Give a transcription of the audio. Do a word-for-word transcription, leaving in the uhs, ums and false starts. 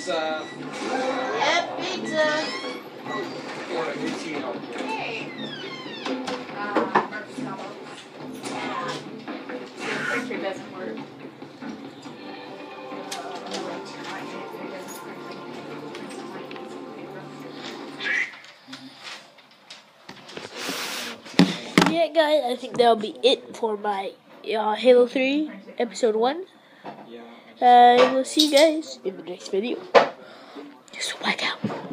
pizza. Yep, pizza. Or a Nutino. Hey. Uh, breakfast combo. The picture doesn't work. Yeah, guys, I think that'll be it for my uh, Halo three Episode one. I will see you guys in the next video. Swag out.